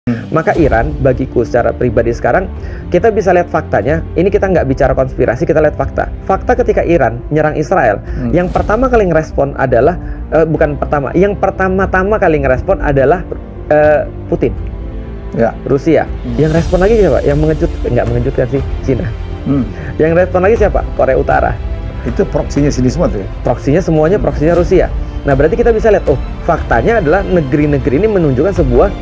Maka Iran, bagiku secara pribadi sekarang, kita bisa lihat faktanya. Ini kita nggak bicara konspirasi, kita lihat fakta. Fakta ketika Iran nyerang Israel, yang pertama kali ngerespon adalah, yang pertama-tama kali ngerespon adalah Putin, Rusia. Yang respon lagi siapa? Yang nggak mengejutkan sih, Cina. Yang respon lagi siapa? Korea Utara. Itu proksinya sini semua tuh ya? Proksinya semuanya, proksinya Rusia. Nah, berarti kita bisa lihat, faktanya adalah negeri-negeri ini menunjukkan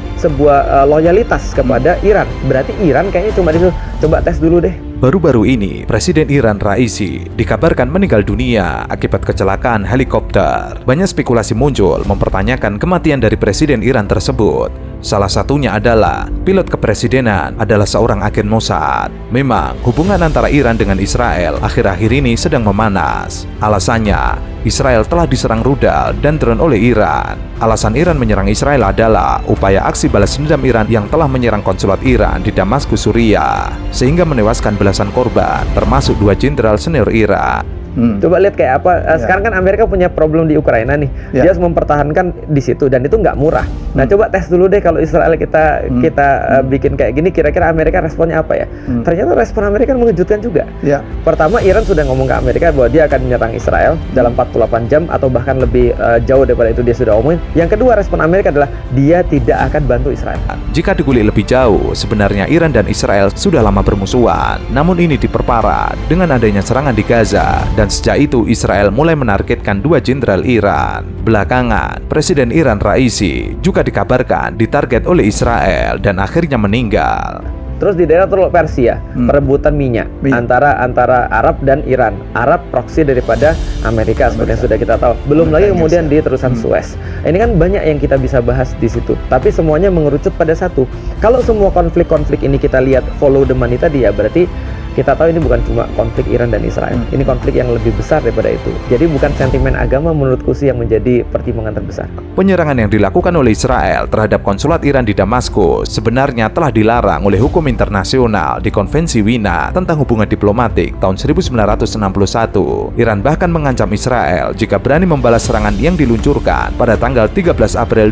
sebuah loyalitas kepada Iran. Berarti Iran kayaknya cuma disuruh, coba tes dulu deh. Baru-baru ini, Presiden Iran Raisi dikabarkan meninggal dunia akibat kecelakaan helikopter. Banyak spekulasi muncul mempertanyakan kematian dari Presiden Iran tersebut. Salah satunya adalah pilot kepresidenan adalah seorang agen Mossad. Memang, hubungan antara Iran dengan Israel akhir-akhir ini sedang memanas. Alasannya, Israel telah diserang rudal dan drone oleh Iran. Alasan Iran menyerang Israel adalah upaya aksi balas dendam Iran yang telah menyerang konsulat Iran di Damaskus, Suriah, sehingga menewaskan belasan korban, termasuk 2 jenderal senior Iran. Coba lihat kayak apa. Sekarang kan Amerika punya problem di Ukraina nih. Dia harus mempertahankan di situ dan itu nggak murah. Nah, coba tes dulu deh kalau Israel kita bikin kayak gini, kira-kira Amerika responnya apa ya? Ternyata respon Amerika mengejutkan juga. Pertama, Iran sudah ngomong ke Amerika bahwa dia akan menyerang Israel dalam 48 jam atau bahkan lebih jauh daripada itu dia sudah omongin. Yang kedua, respon Amerika adalah dia tidak akan bantu Israel. Jika dikulik lebih jauh, sebenarnya Iran dan Israel sudah lama bermusuhan. Namun ini diperparah dengan adanya serangan di Gaza. Dan sejak itu Israel mulai menargetkan 2 jenderal Iran. Belakangan, Presiden Iran Raisi juga dikabarkan ditarget oleh Israel dan akhirnya meninggal. Terus di daerah Teluk Persia, perebutan minyak antara Arab dan Iran. Arab proksi daripada Amerika seperti yang sudah kita tahu. Belum lagi kemudian di terusan Suez. Ini kan banyak yang kita bisa bahas di situ. Tapi semuanya mengerucut pada satu. Kalau semua konflik-konflik ini kita lihat follow the money tadi ya, berarti kita tahu ini bukan cuma konflik Iran dan Israel. Ini konflik yang lebih besar daripada itu. Jadi bukan sentimen agama menurutku sih yang menjadi pertimbangan terbesar. Penyerangan yang dilakukan oleh Israel terhadap konsulat Iran di Damaskus sebenarnya telah dilarang oleh hukum internasional di Konvensi Wina tentang hubungan diplomatik tahun 1961. Iran bahkan mengancam Israel jika berani membalas serangan yang diluncurkan pada tanggal 13 April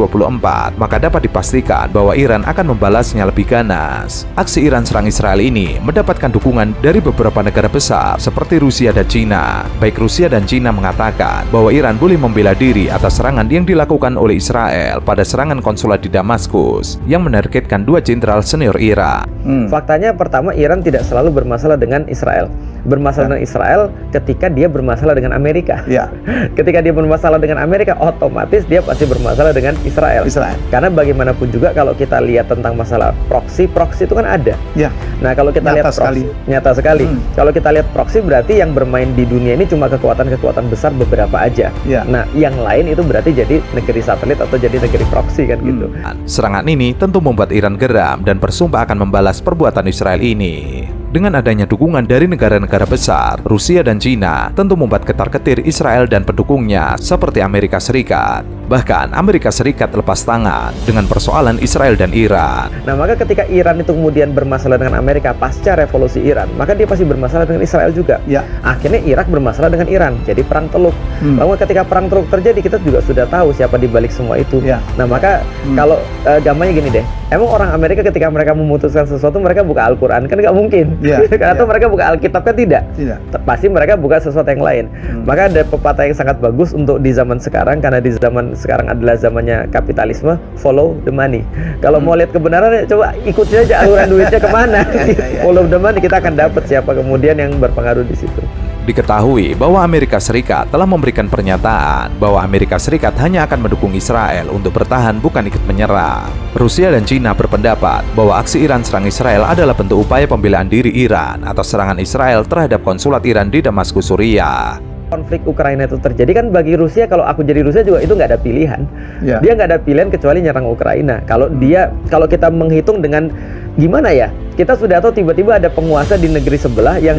2024, maka dapat dipastikan bahwa Iran akan membalasnya lebih ganas. Aksi Iran serang Israel ini mendapatkan dukungan dari beberapa negara besar seperti Rusia dan Cina. Baik Rusia dan Cina mengatakan bahwa Iran boleh membela diri atas serangan yang dilakukan oleh Israel pada serangan konsulat di Damaskus yang menargetkan 2 jenderal senior Iran. Faktanya pertama, Iran tidak selalu bermasalah dengan Israel. Bermasalah dengan Israel ketika dia bermasalah dengan Amerika. Ketika dia bermasalah dengan Amerika, otomatis dia pasti bermasalah dengan Israel. Karena bagaimanapun juga kalau kita lihat tentang masalah proksi itu kan ada. Nah, kalau kita lihat proksi, nyata sekali. Kalau kita lihat proksi berarti yang bermain di dunia ini cuma kekuatan-kekuatan besar beberapa aja. Nah, yang lain itu berarti jadi negeri satelit atau jadi negeri proksi kan gitu. Serangan ini tentu membuat Iran geram dan bersumpah akan membalas perbuatan Israel ini. Dengan adanya dukungan dari negara-negara besar, Rusia dan Cina tentu membuat ketar-ketir Israel dan pendukungnya seperti Amerika Serikat. Bahkan Amerika Serikat lepas tangan dengan persoalan Israel dan Iran. Nah, maka ketika Iran itu kemudian bermasalah dengan Amerika pasca revolusi Iran, maka dia pasti bermasalah dengan Israel juga. Akhirnya Irak bermasalah dengan Iran, jadi perang Teluk. Bahwa ketika perang Teluk terjadi, kita juga sudah tahu siapa di balik semua itu. Nah, maka kalau gampangnya gini deh, emang orang Amerika ketika mereka memutuskan sesuatu, mereka buka Al-Quran? Kan nggak mungkin. Atau mereka buka Alkitab? Kan tidak. Pasti mereka buka sesuatu yang lain. Maka ada pepatah yang sangat bagus untuk di zaman sekarang, karena di zaman sekarang adalah zamannya kapitalisme, follow the money. Kalau mau lihat kebenaran, coba ikuti aja aliran duitnya kemana. Follow the money, kita akan dapat siapa kemudian yang berpengaruh di situ. Diketahui bahwa Amerika Serikat telah memberikan pernyataan bahwa Amerika Serikat hanya akan mendukung Israel untuk bertahan, bukan ikut menyerang. Rusia dan Cina berpendapat bahwa aksi Iran serang Israel adalah bentuk upaya pembelaan diri Iran atas serangan Israel terhadap konsulat Iran di Damaskus, Suriah. Konflik Ukraina itu terjadi kan, bagi Rusia, kalau aku jadi Rusia juga itu nggak ada pilihan. Dia nggak ada pilihan kecuali nyerang Ukraina. Kalau kita menghitung dengan gimana ya, kita sudah tahu tiba-tiba ada penguasa di negeri sebelah yang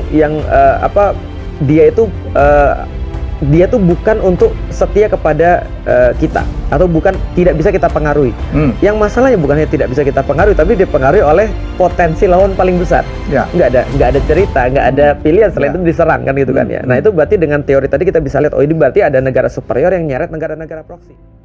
dia tuh bukan untuk setia kepada kita, atau bukan tidak bisa kita pengaruhi. Yang masalahnya bukannya tidak bisa kita pengaruhi, tapi dipengaruhi oleh potensi lawan paling besar. Nggak ada cerita, nggak ada pilihan selain itu diserang kan gitu kan ya. Nah, itu berarti dengan teori tadi kita bisa lihat, oh ini berarti ada negara superior yang nyeret negara-negara proksi.